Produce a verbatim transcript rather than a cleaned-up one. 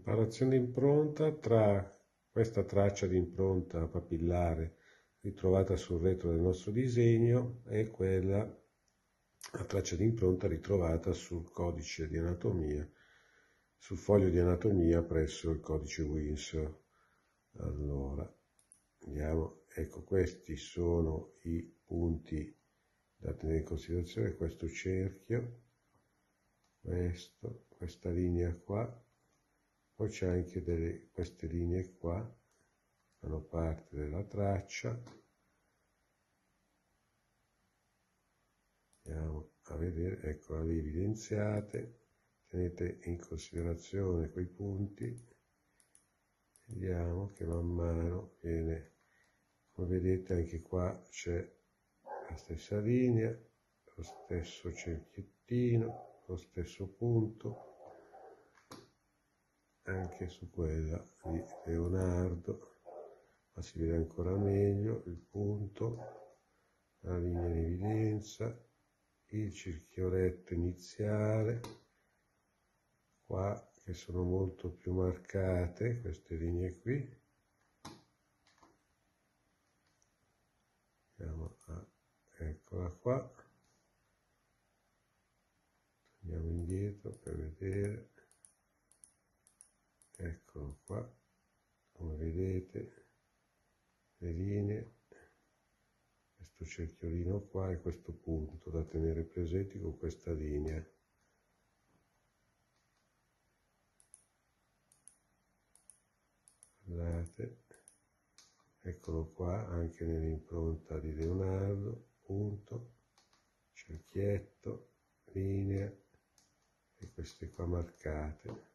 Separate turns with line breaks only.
Comparazione di impronta tra questa traccia di impronta papillare ritrovata sul retro del nostro disegno e quella, la traccia di impronta ritrovata sul codice di anatomia, sul foglio di anatomia presso il codice Winsor. Allora, andiamo, ecco, questi sono i punti da tenere in considerazione, questo cerchio, questo, questa linea qua. Poi c'è anche delle, queste linee qua, fanno parte della traccia. Andiamo a vedere, ecco, le evidenziate, tenete in considerazione quei punti, vediamo che man mano viene, come vedete anche qua c'è la stessa linea, lo stesso cerchiettino, lo stesso punto, anche su quella di Leonardo, ma si vede ancora meglio il punto, la linea di evidenza, il cerchioletto iniziale, qua che sono molto più marcate queste linee qui. Andiamo a, eccola qua, andiamo indietro per vedere. Eccolo qua, come vedete le linee, questo cerchiolino qua e questo punto da tenere presenti con questa linea. Guardate, eccolo qua anche nell'impronta di Leonardo, punto, cerchietto, linea e queste qua marcate.